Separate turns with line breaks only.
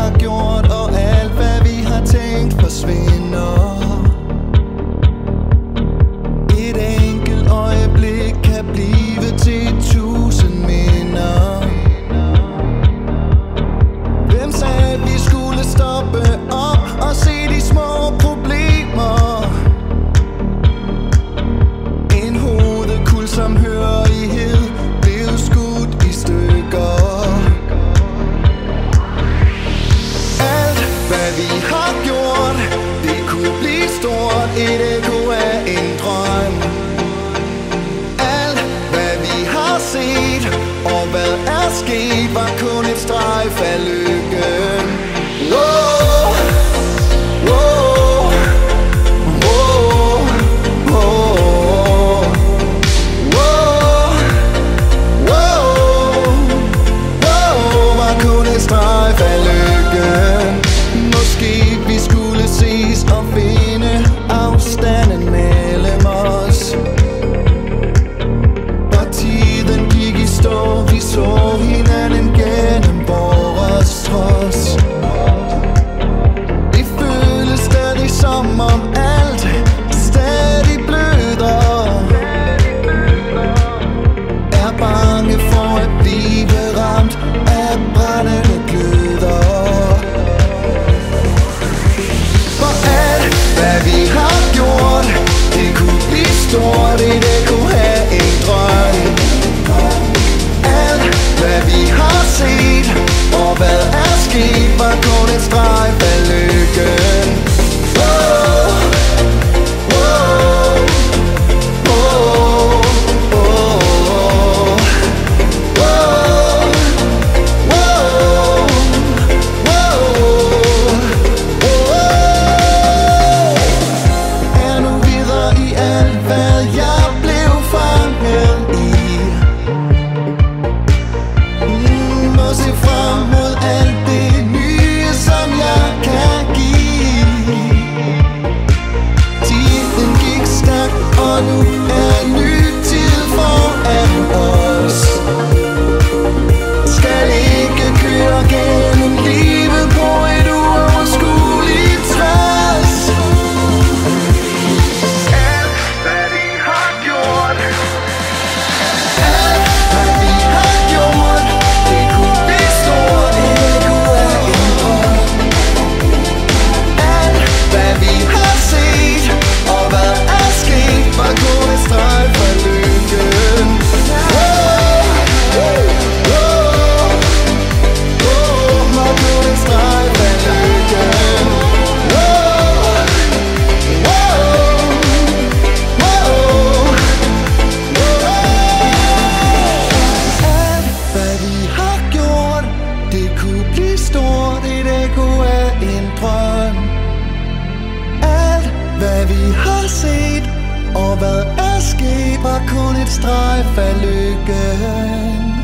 har gjort, og alt hvad vi har tænkt forsvinder. Et enkelt øjeblik kan blive til 1000 minder. Hvem sagde vi skulle stoppe op og se de små problemer? En hovedkuld samhørighed blev skudt i stykker. Alt hvad vi har gjort, det kunne blive stort. Et ekko af en drøm. Alt hvad vi har set og hvad er sket, var kun et strejf af lykken. Wow, wow, wow, wow, wow, wow, wow, var kun et strejf af lykken. Måske vi skulle ses og finde afstanden mellem os. Og tiden gik i stå, vi så hinanden gennem vores trods. Det føles stadig som om alt stadig bløder. Er bange for at blive ramt af brændende gløder. For alt hvad vi har gjort, det kunne blive stort. Det kunne have en drøm. Alt hvad vi har set og hvad er sket, var kun et strejf af lykken. Oh, oh, oh, oh, oh, er nu videre i alt hvad jeg blev fanget i. Må se frem mod alt det nye, som jeg kan give. Tiden gik stærkt, og nu er en ny tid foran os. Skal ikke køre gennem livet på et uoverskueligt tværs. Alt hvad vi har gjort, alt hvad vi har gjort, det kunne blive stort. Det kunne være en drøm. Alt hvad vi har set og hvad er sket, var kun et strejf af lykken. Var kun et strejf af lykken. Alt hvad vi har gjort, det kunne blive stort. Et ekko af en drøm. Alt hvad vi har set og hvad er sket, var kun et strejf af lykken.